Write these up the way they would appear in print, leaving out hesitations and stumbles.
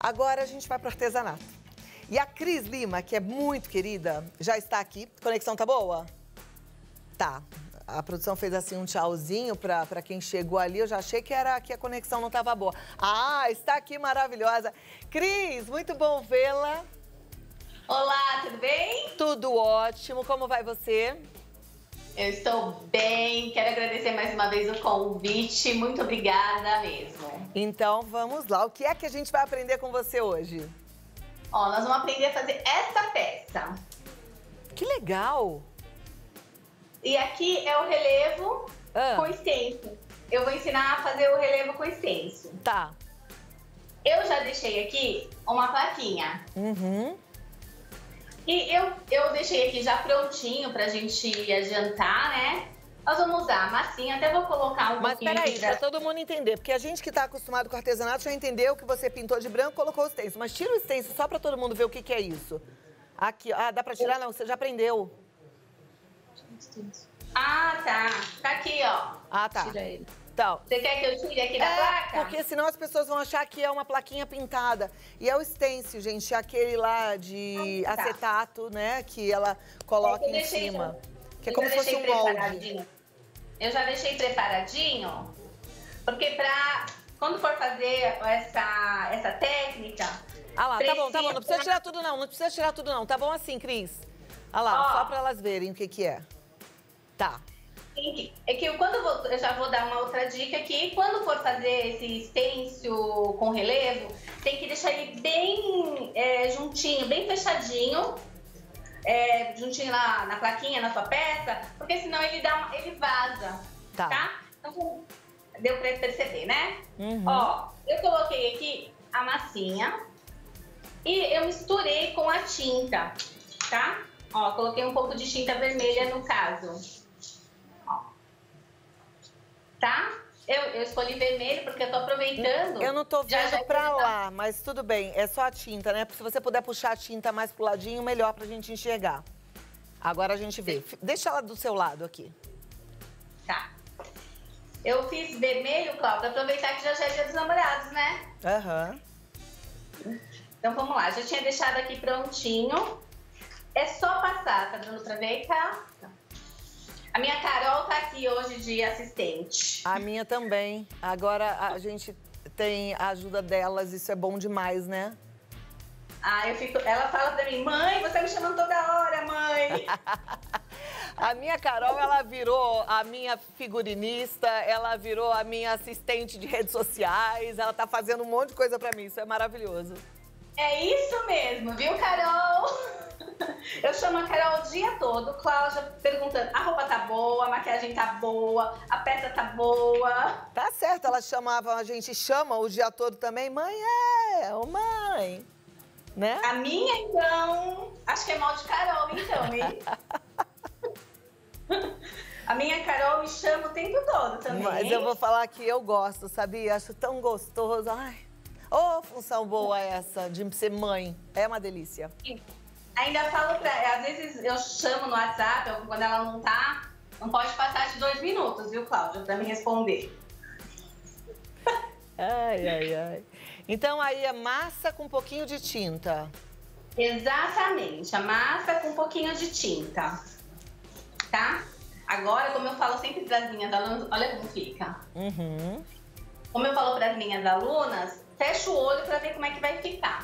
Agora a gente vai pro artesanato. E a Cris Lima, que é muito querida, já está aqui. Conexão tá boa? Tá. A produção fez assim um tchauzinho pra quem chegou ali. Eu já achei que a conexão não tava boa. Ah, está aqui maravilhosa. Cris, muito bom vê-la. Olá, tudo bem? Tudo ótimo. Como vai você? Eu estou bem. Quero agradecer mais uma vez o convite. Muito obrigada mesmo. Então, vamos lá. O que é que a gente vai aprender com você hoje? Ó, nós vamos aprender a fazer essa peça. Que legal! E aqui é o relevo com stencil. Eu vou ensinar a fazer o relevo com stencil. Tá. Eu já deixei aqui uma plaquinha. Uhum. E eu deixei aqui já prontinho pra gente adiantar, né? Nós vamos usar a massinha, até vou colocar um pouquinho... Mas peraí, pra todo mundo entender, porque a gente que tá acostumado com artesanato já entendeu que você pintou de branco e colocou o stencil. Mas tira o stencil só pra todo mundo ver o que é isso. Aqui, dá pra tirar? Não, você já aprendeu. Ah, tá. Tá aqui, ó. Ah, tá. Tira ele. Então, Você quer que eu tire aqui da placa? porque senão as pessoas vão achar que é uma plaquinha pintada. E é o stencil, gente, aquele lá de acetato, né, que ela coloca em cima. Que é como se fosse um molde. Eu já deixei preparadinho, porque quando for fazer essa técnica... Ah lá, tá bom, não precisa tirar tudo não, precisa tirar tudo não. Tá bom assim, Cris? Ah lá, só pra elas verem o que é. Tá. É que eu já vou dar uma outra dica aqui. Quando for fazer esse stencil com relevo, tem que deixar ele bem juntinho, bem fechadinho. Juntinho na plaquinha, na sua peça, porque senão ele vaza, tá? Então, deu pra perceber, né? Uhum. Ó, eu coloquei aqui a massinha e eu misturei com a tinta, tá? Ó, coloquei um pouco de tinta vermelha no caso. Ó. Tá? Eu escolhi vermelho porque eu tô aproveitando... Eu não tô vendo pra lá, mas tudo bem. É só a tinta, né? Se você puder puxar a tinta mais pro ladinho, melhor pra gente enxergar. Agora a gente vê. Deixa ela do seu lado aqui. Tá. Eu fiz vermelho, Cláudia, aproveitar que já é dia dos namorados, né? Aham. Então vamos lá. Já tinha deixado aqui prontinho. É só passar, tá dando pra ver, tá? A minha Carol tá aqui hoje de assistente. A minha também. Agora a gente tem a ajuda delas, isso é bom demais, né? Ela fala pra mim, mãe, você tá me chamando toda hora, mãe. A minha Carol, ela virou a minha figurinista, ela virou a minha assistente de redes sociais, ela tá fazendo um monte de coisa pra mim, isso é maravilhoso. É isso mesmo, viu, Carol? Eu chamo a Carol o dia todo, Cláudia perguntando, a roupa tá boa, a maquiagem tá boa, a peça tá boa. Tá certo, ela chamava, a gente chama o dia todo também, mãe, mãe, né? A minha, então, acho que é mal de Carol, então, hein? A minha Carol me chama o tempo todo também. Mas eu vou falar que eu gosto, sabia? Acho tão gostoso, ai. Ô, função boa essa de ser mãe, é uma delícia. Ainda falo pra ela, às vezes eu chamo no WhatsApp, quando ela não tá, não pode passar de 2 minutos, viu, Cláudia, pra me responder. Ai. Então aí é massa com um pouquinho de tinta. Exatamente, a massa com um pouquinho de tinta, tá? Agora, como eu falo sempre pras minhas alunas, olha como fica. Uhum. Como eu falo pras minhas alunas, fecha o olho pra ver como é que vai ficar.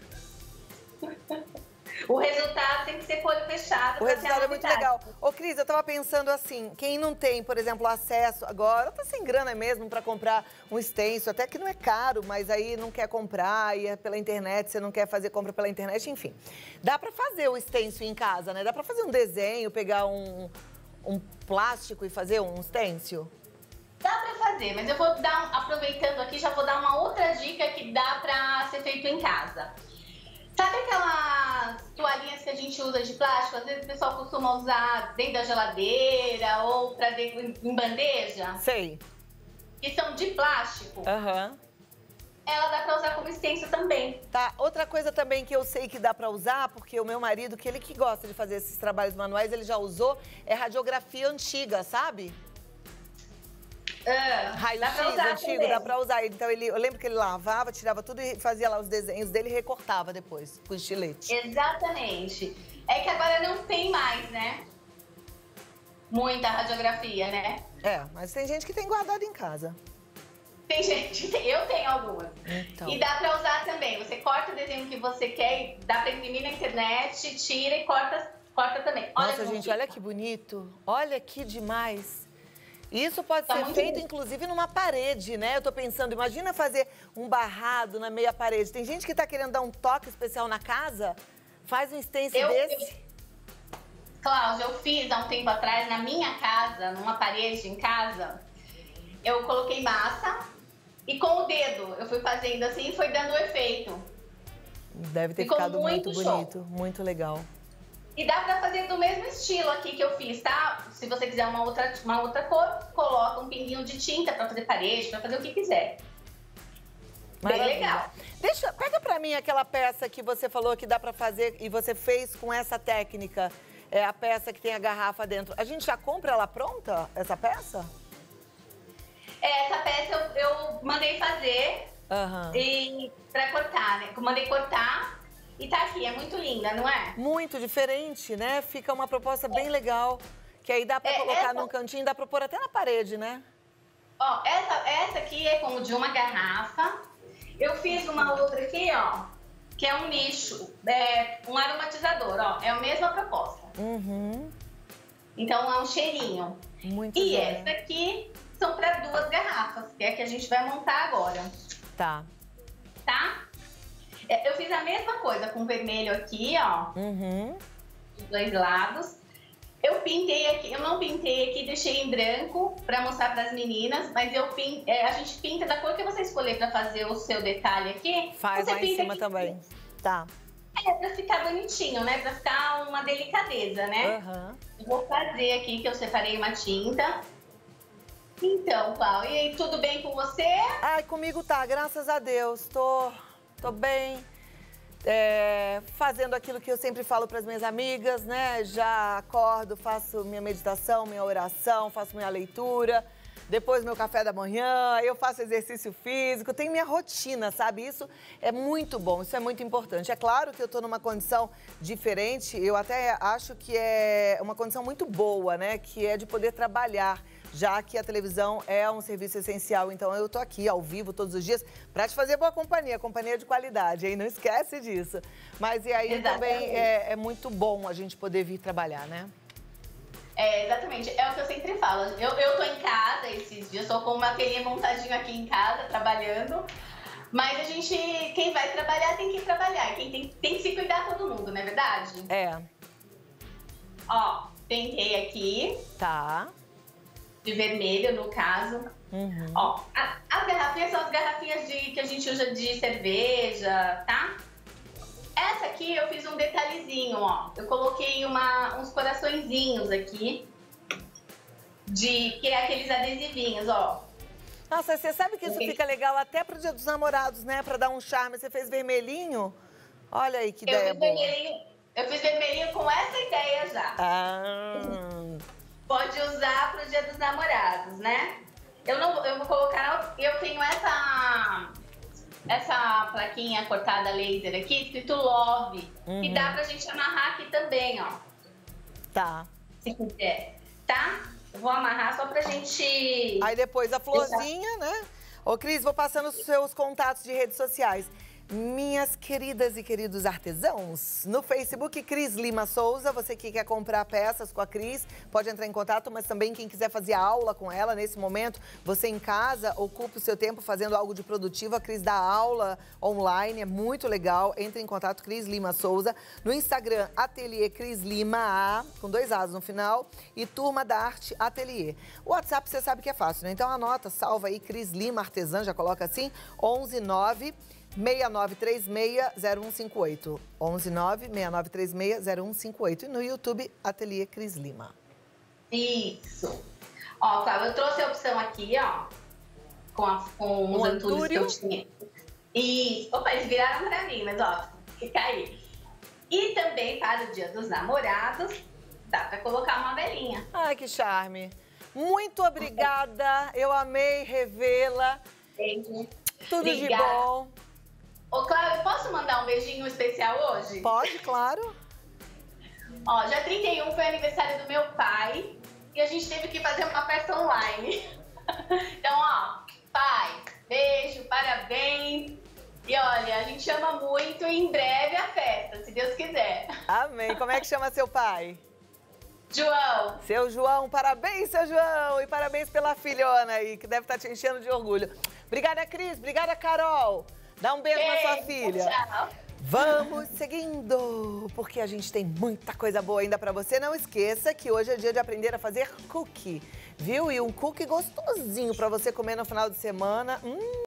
O resultado tem que ser com o olho fechado. O resultado é muito legal. Ô, Cris, eu tava pensando assim, quem não tem, por exemplo, acesso agora, tá sem grana mesmo pra comprar um stencil, até que não é caro, mas aí não quer comprar, e é pela internet, você não quer fazer compra pela internet, enfim. Dá pra fazer o stencil em casa, né? Dá pra fazer um desenho, pegar um plástico e fazer um stencil? Dá pra fazer, mas eu vou aproveitando aqui, já vou dar uma outra dica que dá pra ser feito em casa. Sabe aquelas toalhinhas que a gente usa de plástico? Às vezes o pessoal costuma usar dentro da geladeira ou pra dentro em bandeja? Sei. Que são de plástico. Aham. Ela dá pra usar como stencil também. Tá, outra coisa também que eu sei que dá pra usar, porque o meu marido, que ele que gosta de fazer esses trabalhos manuais, ele já usou, é radiografia antiga, sabe? dá pra usar antigo, também. dá pra usar. Então, eu lembro que ele lavava, tirava tudo e fazia lá os desenhos dele e recortava depois, com estilete. Exatamente. É que agora não tem mais, né? Muita radiografia, né? Mas tem gente que tem guardado em casa. Tem gente, eu tenho algumas. Então. E dá pra usar também. Você corta o desenho que você quer, dá pra imprimir na internet, tira e corta também. Nossa, gente, olha que bonito. Olha que demais. Isso pode ser feito, inclusive, numa parede, né? Eu tô pensando, imagina fazer um barrado na meia parede. Tem gente que tá querendo dar um toque especial na casa, faz um stencil desse. Cláudia, eu fiz há um tempo atrás, na minha casa, numa parede em casa, eu coloquei massa e com o dedo eu fui fazendo assim e foi dando o efeito. Deve ter ficado muito bonito, muito legal. E dá pra fazer do mesmo estilo aqui que eu fiz, tá? Se você quiser uma outra cor, coloca um pinguinho de tinta pra fazer parede, pra fazer o que quiser. Maravilha. Bem legal. Pega pra mim aquela peça que você falou que dá pra fazer e você fez com essa técnica. É a peça que tem a garrafa dentro. A gente já compra ela pronta, essa peça? Essa peça eu mandei fazer e pra cortar, né? Eu mandei cortar. E tá aqui, é muito linda, não é? Muito diferente, né? Fica uma proposta bem legal. Que aí dá pra colocar num cantinho, dá pra pôr até na parede, né? Ó, essa aqui é como de uma garrafa. Eu fiz uma outra aqui, ó, que é um nicho, um aromatizador, ó. É a mesma proposta. Então é um cheirinho. Muito E joia. essa aqui são para 2 garrafas, que é a que a gente vai montar agora. Tá. Eu fiz a mesma coisa com vermelho aqui, ó. Dos 2 lados. Eu pintei aqui, eu não pintei aqui, deixei em branco para mostrar para as meninas, mas a gente pinta da cor que você escolher para fazer o seu detalhe aqui. Faz você lá em cima aqui também. Tá. Pra ficar bonitinho, né? Pra ficar uma delicadeza, né? Eu vou fazer aqui que eu separei uma tinta. Então, Cláudia, e aí, tudo bem com você? Ai, comigo tá, graças a Deus. Tô bem. Fazendo aquilo que eu sempre falo para as minhas amigas, né? Já acordo, faço minha meditação, minha oração, faço minha leitura, depois meu café da manhã, eu faço exercício físico, tenho minha rotina, sabe? Isso é muito bom, isso é muito importante. É claro que eu tô numa condição diferente, eu até acho que é uma condição muito boa, né? Que é de poder trabalhar, já que a televisão é um serviço essencial. Então, eu tô aqui ao vivo todos os dias para te fazer boa companhia de qualidade, hein? Não esquece disso. Mas e aí também é muito bom a gente poder vir trabalhar, né? Exatamente. É o que eu sempre falo. Eu tô em casa esses dias, tô com uma ateliê montadinho aqui em casa, trabalhando. Mas quem vai trabalhar tem que trabalhar. Quem tem que se cuidar todo mundo, não é verdade? Ó, pintei aqui. Tá. De vermelho, no caso. Ó, as garrafinhas são as garrafinhas que a gente usa de cerveja, tá? Essa aqui eu fiz um detalhezinho, ó. Eu coloquei uns coraçõezinhos aqui, que é aqueles adesivinhos, ó. Nossa, você sabe que isso fica legal até pro Dia dos Namorados, né? Pra dar um charme. Você fez vermelhinho? Olha aí que ideia boa. Eu fiz vermelhinho com essa ideia já. Pode usar pro Dia dos Namorados, né? Eu vou colocar... Eu tenho essa plaquinha cortada laser aqui, escrito Love, que dá pra gente amarrar aqui também, ó. Tá. Se quiser, tá? Eu vou amarrar só pra gente... Aí depois a florzinha, né? Ô, Cris, vou passando os seus contatos de redes sociais. Minhas queridas e queridos artesãos, no Facebook, Cris Lima Souza, você que quer comprar peças com a Cris, pode entrar em contato, mas também quem quiser fazer aula com ela nesse momento, você em casa, ocupe o seu tempo fazendo algo de produtivo, a Cris dá aula online, é muito legal, entre em contato, Cris Lima Souza, no Instagram, Ateliê Cris Lima, com 2 As no final, e Turma da Arte Ateliê. O WhatsApp você sabe que é fácil, né? Então anota, salva aí, Cris Lima Artesã, já coloca assim, 119-6936-0158. 119-6936-0158. E no YouTube, Ateliê Cris Lima. Isso. Ó, Cláudia, eu trouxe a opção aqui, ó. Com os antúrios que eu tinha. Isso. Opa, eles viraram pra mim, mas ó, fica aí. E também para o Dia dos Namorados, dá pra colocar uma velinha. Ai, que charme. muito obrigada. Eu amei revê-la. Beijo. Tudo Obrigada. de bom. Ô, Cláudia, eu posso mandar um beijinho especial hoje? Pode, claro. Ó, dia 31 foi aniversário do meu pai e a gente teve que fazer uma festa online. Então, ó, pai, beijo, parabéns. E olha, a gente ama muito e em breve a festa, se Deus quiser. Amém. Como é que chama seu pai? João. Seu João, parabéns, seu João. E parabéns pela filhona aí, que deve estar te enchendo de orgulho. Obrigada, Cris. Obrigada, Carol. Dá um beijo na sua filha. Tchau. Vamos seguindo, porque a gente tem muita coisa boa ainda pra você. Não esqueça que hoje é dia de aprender a fazer cookie, viu? E um cookie gostosinho pra você comer no final de semana.